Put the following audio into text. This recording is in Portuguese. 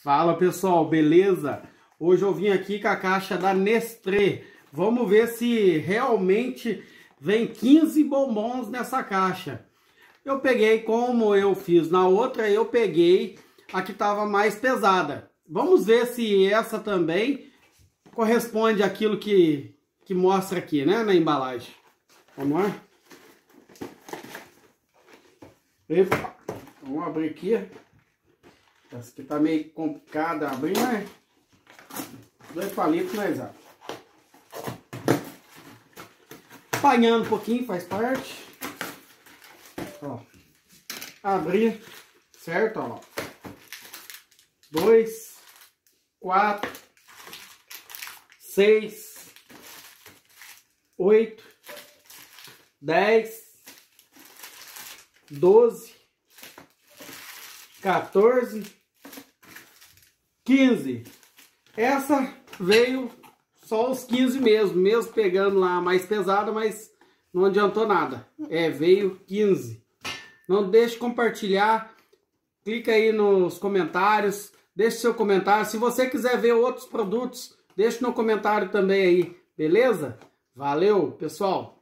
Fala pessoal, beleza? Hoje eu vim aqui com a caixa da Nestlé. Vamos ver se realmente vem 15 bombons nessa caixa. Eu peguei, como eu fiz na outra, eu peguei a que estava mais pesada. Vamos ver se essa também corresponde àquilo que mostra aqui, né, na embalagem. Vamos lá? Epa, vamos abrir aqui. Essa aqui tá meio complicada abrir, né? 2 palitos, mas ó. Apanhando um pouquinho, faz parte. Ó. Abrir, certo? Ó. 2, 4, 6, 8, 10, 12, 14, 15. Essa veio só os 15 mesmo pegando lá a mais pesada, mas não adiantou nada. Veio 15. Não deixe de compartilhar, clica aí nos comentários, deixe seu comentário. Se você quiser ver outros produtos, deixe no comentário também aí, beleza? Valeu, pessoal!